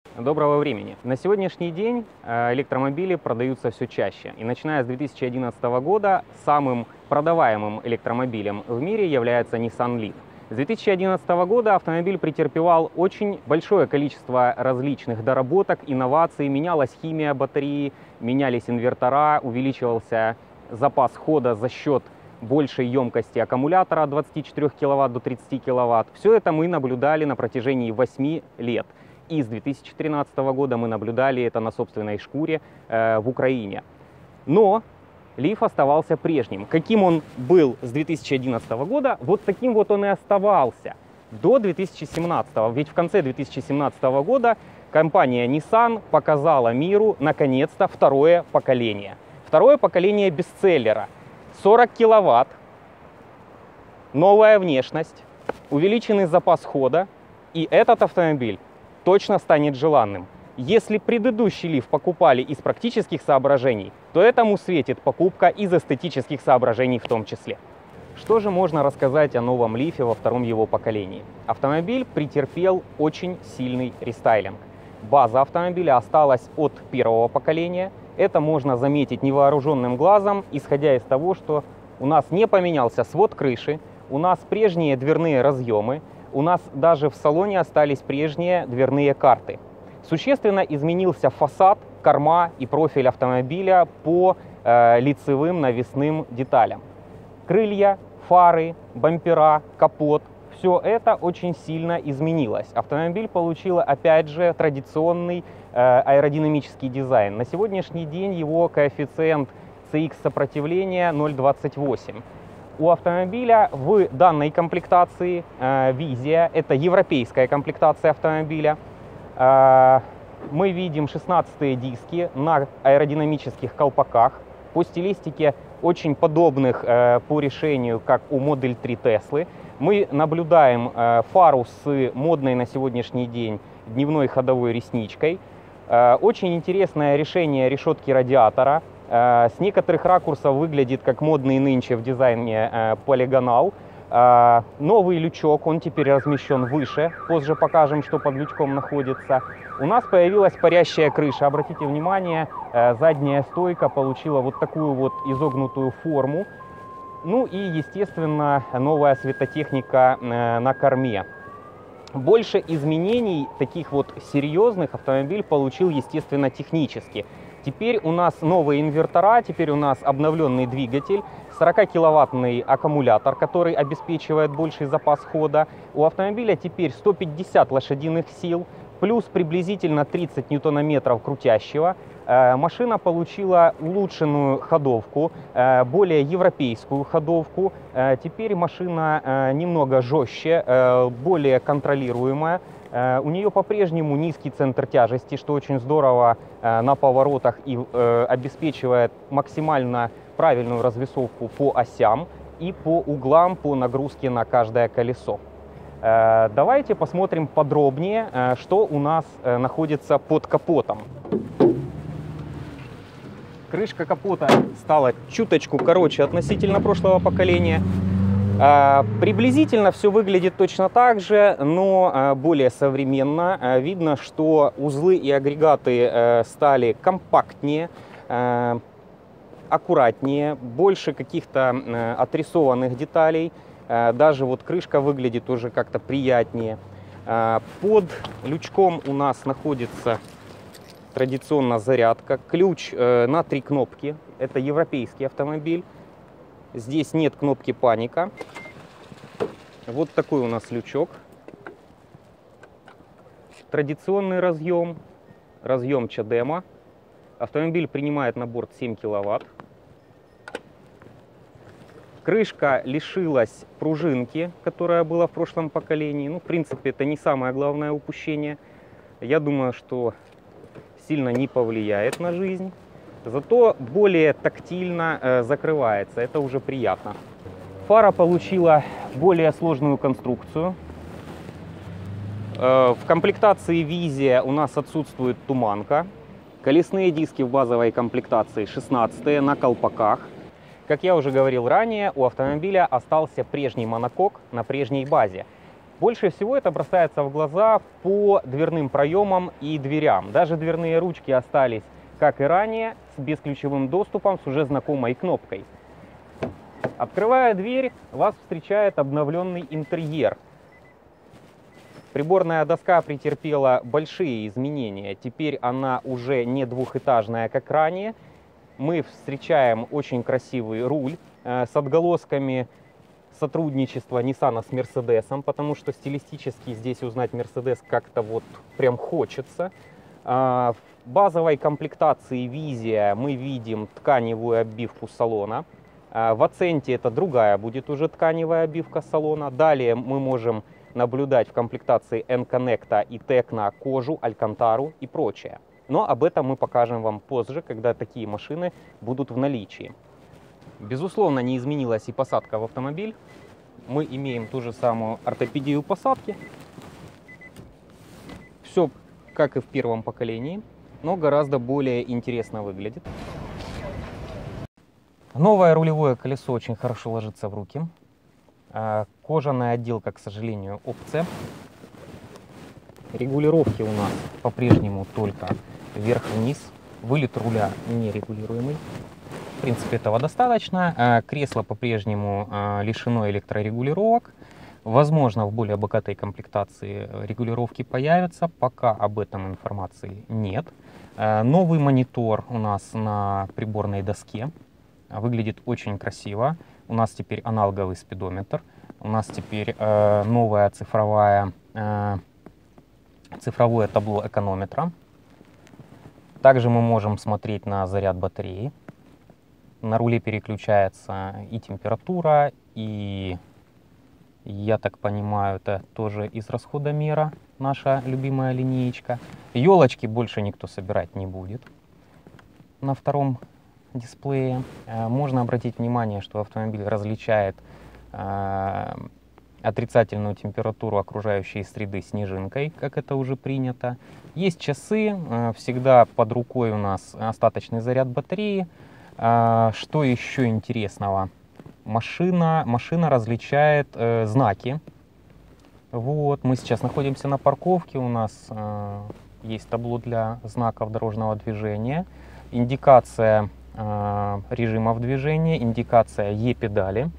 Доброго времени. На сегодняшний день электромобили продаются все чаще. И начиная с 2011 года самым продаваемым электромобилем в мире является Nissan Leaf. С 2011 года автомобиль претерпевал очень большое количество различных доработок, инноваций. Менялась химия батареи, менялись инвертора, увеличивался запас хода за счет большей емкости аккумулятора от 24 кВт до 30 кВт. Все это мы наблюдали на протяжении 8 лет. И с 2013 года мы наблюдали это на собственной шкуре в Украине. Но Leaf оставался прежним. Каким он был с 2011 года, вот таким вот он и оставался до 2017. Ведь в конце 2017 года компания Nissan показала миру наконец-то второе поколение. Второе поколение бестселлера. 40 киловатт, новая внешность, увеличенный запас хода. И этот автомобиль точно станет желанным. Если предыдущий Leaf покупали из практических соображений, то этому светит покупка из эстетических соображений в том числе. Что же можно рассказать о новом Leaf во втором его поколении? Автомобиль претерпел очень сильный рестайлинг. База автомобиля осталась от первого поколения. Это можно заметить невооруженным глазом, исходя из того, что у нас не поменялся свод крыши, у нас прежние дверные разъемы, у нас даже в салоне остались прежние дверные карты. Существенно изменился фасад, корма и профиль автомобиля по лицевым навесным деталям. Крылья, фары, бампера, капот – все это очень сильно изменилось. Автомобиль получил опять же традиционный аэродинамический дизайн. На сегодняшний день его коэффициент CX сопротивления 0,28. У автомобиля в данной комплектации Visia, это европейская комплектация автомобиля, мы видим 16-е диски на аэродинамических колпаках по стилистике очень подобных по решению, как у Model 3 Tesla. Мы наблюдаем фару с модной на сегодняшний день дневной ходовой ресничкой. Очень интересное решение решетки радиатора. С некоторых ракурсов выглядит как модный нынче в дизайне полигонал. Новый лючок, он теперь размещен выше. Позже покажем, что под лючком находится. У нас появилась парящая крыша. Обратите внимание, задняя стойка получила вот такую вот изогнутую форму. Ну и, естественно, новая светотехника на корме. Больше изменений, таких вот серьезных, автомобиль получил, естественно, технически. Теперь у нас новые инвертора, теперь у нас обновленный двигатель, 40-киловаттный аккумулятор, который обеспечивает больший запас хода. У автомобиля теперь 150 лошадиных сил, плюс приблизительно 30 ньютонометров крутящего. Машина получила улучшенную ходовку, более европейскую ходовку. Теперь машина немного жестче, более контролируемая. У нее по-прежнему низкий центр тяжести, что очень здорово на поворотах и обеспечивает максимально правильную развесовку по осям и по углам, по нагрузке на каждое колесо. Давайте посмотрим подробнее, что у нас находится под капотом. Крышка капота стала чуточку короче относительно прошлого поколения. Приблизительно все выглядит точно так же, но более современно. Видно, что узлы и агрегаты стали компактнее, аккуратнее, больше каких-то отрисованных деталей. Даже вот крышка выглядит уже как-то приятнее. Под лючком у нас находится традиционно зарядка, ключ на 3 кнопки. Это европейский автомобиль. Здесь нет кнопки паника. Вот такой у нас лючок. Традиционный разъем, разъем CHAdeMO. Автомобиль принимает на борт 7 киловатт. Крышка лишилась пружинки, которая была в прошлом поколении. Ну, в принципе, это не самое главное упущение. Я думаю, что сильно не повлияет на жизнь. Зато более тактильно закрывается. Это уже приятно. Фара получила более сложную конструкцию. В комплектации Visia у нас отсутствует туманка. Колесные диски в базовой комплектации 16 на колпаках. Как я уже говорил ранее, у автомобиля остался прежний монокок на прежней базе. Больше всего это бросается в глаза по дверным проемам и дверям. Даже дверные ручки остались, как и ранее, с бесключевым доступом, с уже знакомой кнопкой. Открывая дверь, вас встречает обновленный интерьер. Приборная доска претерпела большие изменения. Теперь она уже не двухэтажная, как ранее. Мы встречаем очень красивый руль с отголосками сотрудничества Nissan с Mercedes, потому что стилистически здесь узнать Mercedes как-то вот прям хочется. В базовой комплектации Visia мы видим тканевую обивку салона. В Accent это другая будет уже тканевая обивка салона. Далее мы можем наблюдать в комплектации N-Connect и Tecna кожу, алькантару и прочее. Но об этом мы покажем вам позже, когда такие машины будут в наличии. Безусловно, не изменилась и посадка в автомобиль. Мы имеем ту же самую ортопедию посадки. Все как и в первом поколении, но гораздо более интересно выглядит. Новое рулевое колесо очень хорошо ложится в руки. Кожаная отделка, к сожалению, опция. Регулировки у нас по-прежнему только вверх-вниз. Вылет руля нерегулируемый. В принципе, этого достаточно. Кресло по-прежнему лишено электрорегулировок. Возможно, в более богатой комплектации регулировки появятся. Пока об этом информации нет. Новый монитор у нас на приборной доске. Выглядит очень красиво. У нас теперь аналоговый спидометр. У нас теперь новое цифровое табло эконометра. Также мы можем смотреть на заряд батареи. На руле переключается и температура, и, я так понимаю, это тоже из расходомера, наша любимая линеечка. Елочки больше никто собирать не будет на втором дисплее. Можно обратить внимание, что автомобиль различает отрицательную температуру окружающей среды снежинкой, как это уже принято. Есть часы, всегда под рукой у нас остаточный заряд батареи. Что еще интересного? Машина различает знаки. Вот, мы сейчас находимся на парковке, у нас есть табло для знаков дорожного движения, индикация режимов движения, индикация E-педали,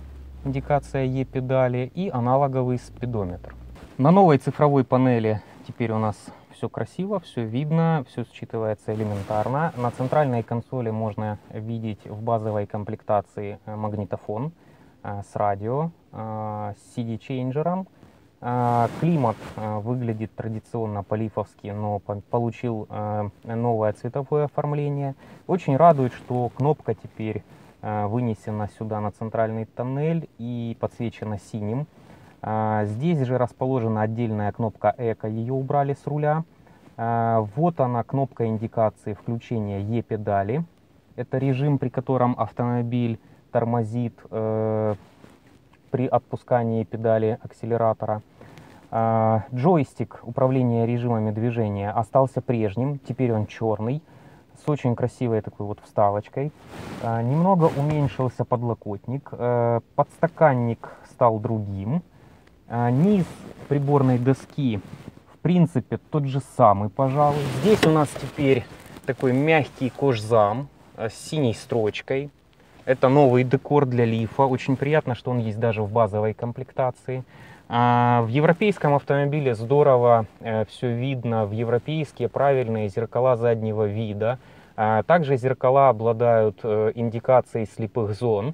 и аналоговый спидометр. На новой цифровой панели теперь у нас все красиво, все видно, все считывается элементарно. На центральной консоли можно видеть в базовой комплектации магнитофон с радио, с CD-чейнджером. Климат выглядит традиционно по-лифовски, но получил новое цветовое оформление. Очень радует, что кнопка теперь вынесена сюда на центральный тоннель и подсвечена синим. Здесь же расположена отдельная кнопка «Эко», ее убрали с руля. Вот она, кнопка индикации включения E-педали. Это режим, при котором автомобиль тормозит при отпускании педали акселератора. Джойстик управления режимами движения остался прежним, теперь он черный, с очень красивой такой вот вставочкой. Немного уменьшился подлокотник, подстаканник стал другим. Низ приборной доски, в принципе, тот же самый, пожалуй. Здесь у нас теперь такой мягкий кожзам с синей строчкой. Это новый декор для лифа. Очень приятно, что он есть даже в базовой комплектации. В европейском автомобиле здорово все видно в европейские правильные зеркала заднего вида. Также зеркала обладают индикацией слепых зон.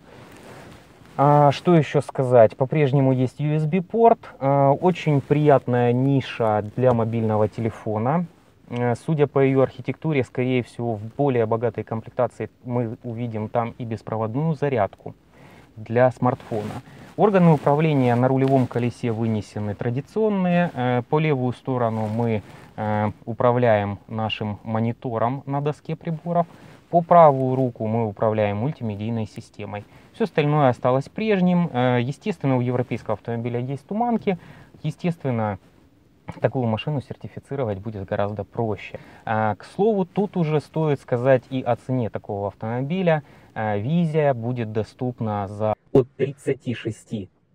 Что еще сказать? По-прежнему есть USB-порт. Очень приятная ниша для мобильного телефона. Судя по ее архитектуре, скорее всего, в более богатой комплектации мы увидим там и беспроводную зарядку для смартфона. Органы управления на рулевом колесе вынесены традиционные. По левую сторону мы управляем нашим монитором на доске приборов. По правую руку мы управляем мультимедийной системой. Все остальное осталось прежним. Естественно, у европейского автомобиля есть туманки. Естественно, такую машину сертифицировать будет гораздо проще. К слову, тут уже стоит сказать и о цене такого автомобиля. Visia будет доступна за от 36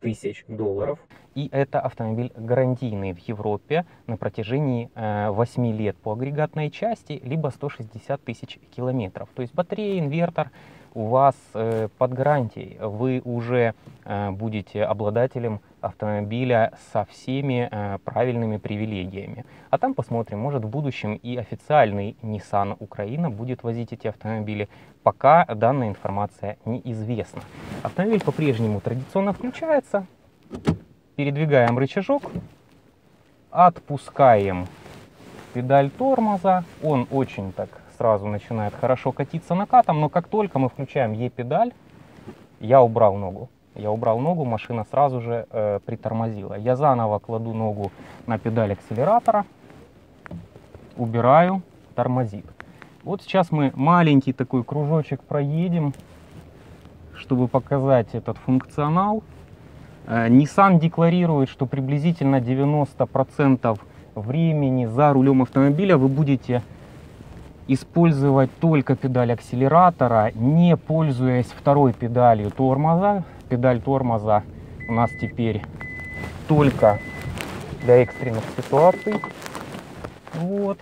тысяч долларов. И это автомобиль гарантийный в Европе на протяжении 8 лет по агрегатной части, либо 160 тысяч километров. То есть батарея, инвертор у вас под гарантией. Вы уже будете обладателем автомобиля со всеми правильными привилегиями. А там посмотрим, может в будущем и официальный Nissan Украина будет возить эти автомобили. Пока данная информация неизвестна. Автомобиль по-прежнему традиционно включается. Передвигаем рычажок, отпускаем педаль тормоза. Он очень так сразу начинает хорошо катиться накатом, но как только мы включаем E-педаль, я убрал ногу, машина сразу же притормозила. Я заново кладу ногу на педаль акселератора, убираю, тормозит. Вот сейчас мы маленький такой кружочек проедем, чтобы показать этот функционал. Nissan декларирует, что приблизительно 90% времени за рулем автомобиля вы будете использовать только педаль акселератора, не пользуясь второй педалью тормоза. Педаль тормоза у нас теперь только для экстренных ситуаций. Вот.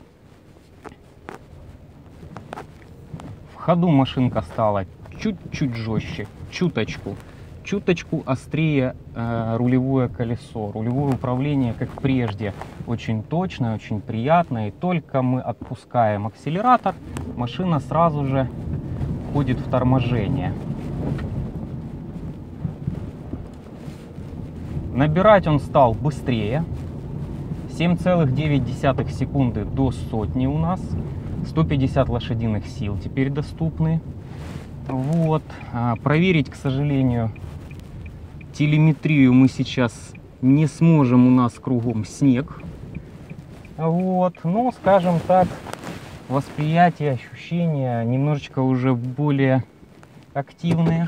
В ходу машинка стала чуть-чуть жестче, чуточку острее рулевое колесо. Рулевое управление, как прежде, очень точное, очень приятное. И только мы отпускаем акселератор, машина сразу же входит в торможение. Набирать он стал быстрее. 7,9 секунды до сотни у нас. 150 лошадиных сил теперь доступны. Вот. Проверить, к сожалению, телеметрию мы сейчас не сможем, у нас кругом снег. Вот. Но, скажем так, восприятие, ощущения немножечко уже более активные.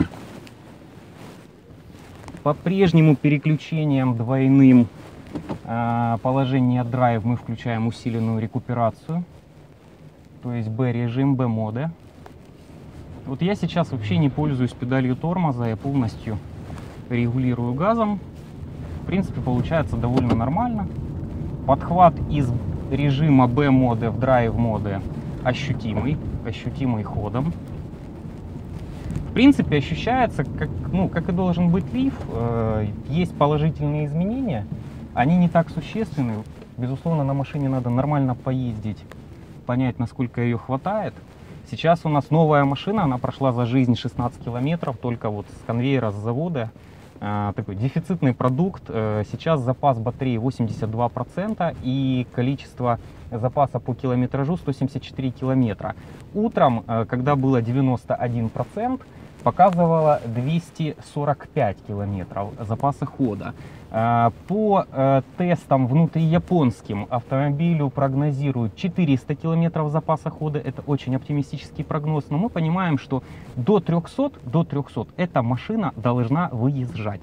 По-прежнему переключением двойным положение драйв мы включаем усиленную рекуперацию. То есть B-режим, B-моды. Вот я сейчас вообще не пользуюсь педалью тормоза, я полностью регулирую газом. В принципе, получается довольно нормально. Подхват из режима B-моды в драйв-моды ощутимый ходом. В принципе, ощущается, как и должен быть Leaf. Есть положительные изменения, они не так существенны. Безусловно, на машине надо нормально поездить, понять, насколько ее хватает. Сейчас у нас новая машина, она прошла за жизнь 16 километров, только вот с конвейера, с завода. Такой дефицитный продукт. Сейчас запас батареи 82% и количество запаса по километражу 174 километра. Утром, когда было 91%, показывало 245 километров запаса хода. По тестам внутрияпонским автомобилю прогнозируют 400 километров запаса хода. Это очень оптимистический прогноз, но мы понимаем, что до 300 эта машина должна выезжать.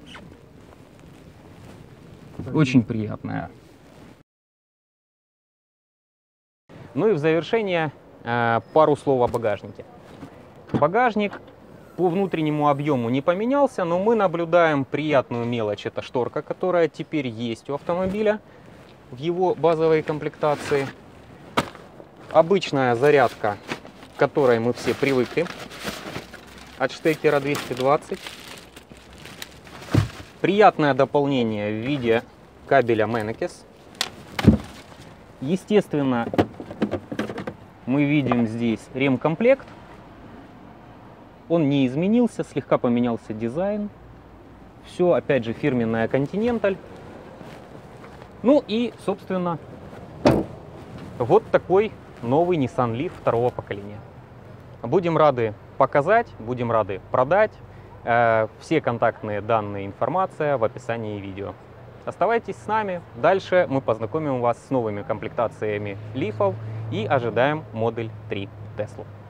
Очень приятная. Ну и в завершение пару слов о багажнике. Багажник по внутреннему объему не поменялся, но мы наблюдаем приятную мелочь. Это шторка, которая теперь есть у автомобиля в его базовой комплектации. Обычная зарядка, к которой мы все привыкли, от штекера 220. Приятное дополнение в виде кабеля Mennekes. Естественно, мы видим здесь ремкомплект. Он не изменился, слегка поменялся дизайн. Все, опять же, фирменная Continental. Ну и, собственно, вот такой новый Nissan Leaf второго поколения. Будем рады показать, будем рады продать. Все контактные данные, информация в описании видео. Оставайтесь с нами. Дальше мы познакомим вас с новыми комплектациями Leaf'ов и ожидаем Model 3 Tesla.